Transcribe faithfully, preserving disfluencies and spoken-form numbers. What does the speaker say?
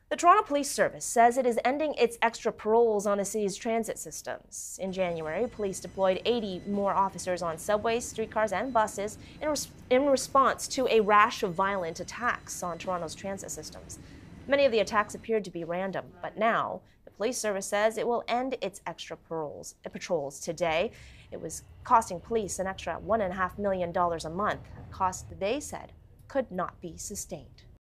The Toronto Police Service says it is ending its extra patrols on the city's transit systems. In January, police deployed eighty more officers on subways, streetcars, and buses in, res in response to a rash of violent attacks on Toronto's transit systems. Many of the attacks appeared to be random, but now the police service says it will end its extra patrols, patrols today. It was costing police an extra one point five million dollars a month, a cost that they said could not be sustained.